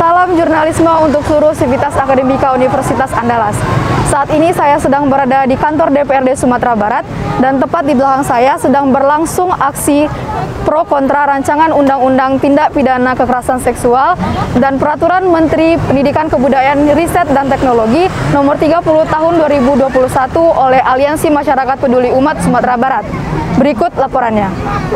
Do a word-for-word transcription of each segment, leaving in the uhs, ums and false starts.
Salam jurnalisme untuk seluruh sivitas akademika Universitas Andalas. Saat ini saya sedang berada di kantor D P R D Sumatera Barat dan tepat di belakang saya sedang berlangsung aksi pro kontra rancangan Undang-Undang Tindak Pidana Kekerasan Seksual dan Peraturan Menteri Pendidikan Kebudayaan Riset dan Teknologi Nomor tiga puluh Tahun dua ribu dua puluh satu oleh Aliansi Masyarakat Peduli Umat Sumatera Barat. Berikut laporannya.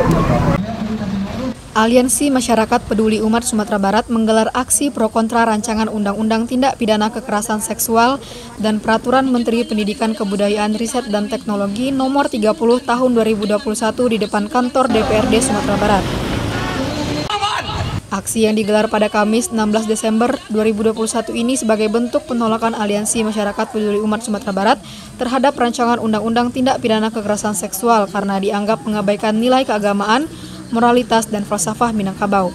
Aliansi Masyarakat Peduli Umat Sumatera Barat menggelar aksi pro kontra rancangan Undang-Undang Tindak Pidana Kekerasan Seksual dan Peraturan Menteri Pendidikan Kebudayaan Riset dan Teknologi Nomor tiga puluh Tahun dua ribu dua puluh satu di depan kantor D P R D Sumatera Barat. Aksi yang digelar pada Kamis enam belas Desember dua ribu dua puluh satu ini sebagai bentuk penolakan Aliansi Masyarakat Peduli Umat Sumatera Barat terhadap rancangan Undang-Undang Tindak Pidana Kekerasan Seksual karena dianggap mengabaikan nilai keagamaan, moralitas, dan falsafah Minangkabau.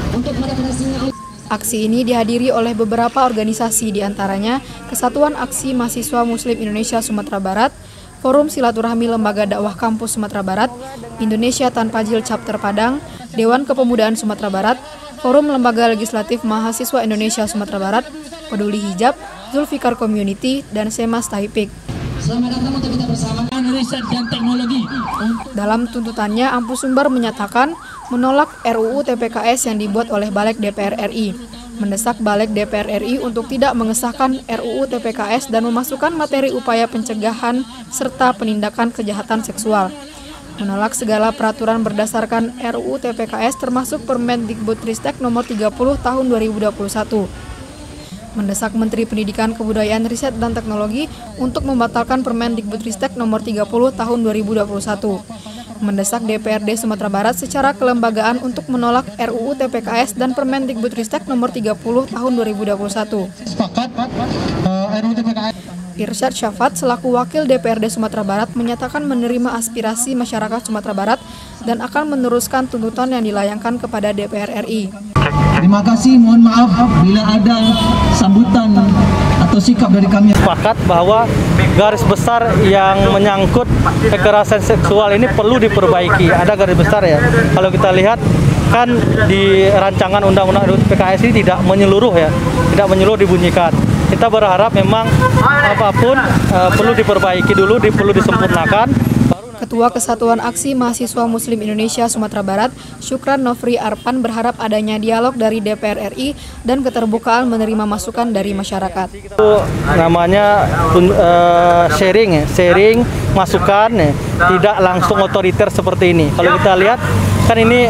Aksi ini dihadiri oleh beberapa organisasi, diantaranya Kesatuan Aksi Mahasiswa Muslim Indonesia Sumatera Barat, Forum Silaturahmi Lembaga Dakwah Kampus Sumatera Barat, Indonesia Tanpa Jil Chapter Padang, Dewan Kepemudaan Sumatera Barat, Forum Lembaga Legislatif Mahasiswa Indonesia Sumatera Barat, Peduli Hijab, Zulfikar Community, dan Semas Taipik. Selamat datang untuk kita bersama riset dan teknologi. Dalam tuntutannya, Ampu Sumber menyatakan menolak R U U T P K S yang dibuat oleh Balik D P R R I, mendesak Balik D P R R I untuk tidak mengesahkan R U U T P K S dan memasukkan materi upaya pencegahan serta penindakan kejahatan seksual. Menolak segala peraturan berdasarkan R U U T P K S termasuk Permendikbudristek Nomor tiga puluh Tahun dua ribu dua puluh satu. Mendesak Menteri Pendidikan Kebudayaan Riset dan Teknologi untuk membatalkan Permendikbudristek Nomor tiga puluh Tahun dua ribu dua puluh satu. Mendesak D P R D Sumatera Barat secara kelembagaan untuk menolak R U U T P K S dan Permendikbudristek Nomor tiga puluh Tahun dua ribu dua puluh satu. Sepakat uh, R U U T P K S. Irsyad Syafat selaku Wakil D P R D Sumatera Barat menyatakan menerima aspirasi masyarakat Sumatera Barat dan akan meneruskan tuntutan yang dilayangkan kepada D P R R I. Terima kasih, mohon maaf bila ada sambutan atau sikap dari kami. Sepakat bahwa garis besar yang menyangkut kekerasan seksual ini perlu diperbaiki. Ada garis besar ya. Kalau kita lihat kan di rancangan Undang-Undang R U U T P K S ini tidak menyeluruh ya, tidak menyeluruh dibunyikan. Kita berharap memang apapun uh, perlu diperbaiki dulu, di, perlu disempurnakan. Ketua Kesatuan Aksi Mahasiswa Muslim Indonesia Sumatera Barat, Syukran Nofri Arpan berharap adanya dialog dari D P R R I dan keterbukaan menerima masukan dari masyarakat. Itu namanya uh, sharing, sharing masukan, ya, tidak langsung otoriter seperti ini. Kalau kita lihat kan ini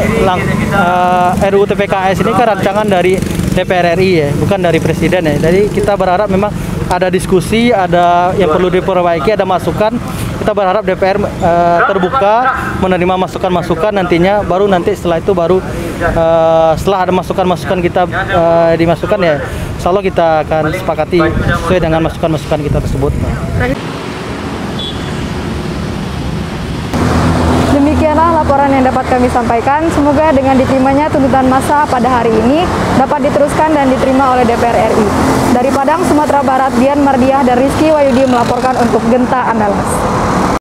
uh, R U U T P K S ini kan rancangan dari D P R R I ya, bukan dari Presiden ya. Jadi kita berharap memang ada diskusi, ada yang perlu diperbaiki, ada masukan. Kita berharap D P R uh, terbuka menerima masukan-masukan nantinya, baru nanti setelah itu baru uh, setelah ada masukan-masukan kita uh, dimasukkan ya, insya Allah kita akan sepakati sesuai dengan masukan-masukan kita tersebut. Demikianlah laporan yang dapat kami sampaikan. Semoga dengan diterimanya tuntutan massa pada hari ini dapat diteruskan dan diterima oleh D P R R I. Dari Padang, Sumatera Barat, Dian Mardiah dan Rizky Wahyudi melaporkan untuk Genta Andalas.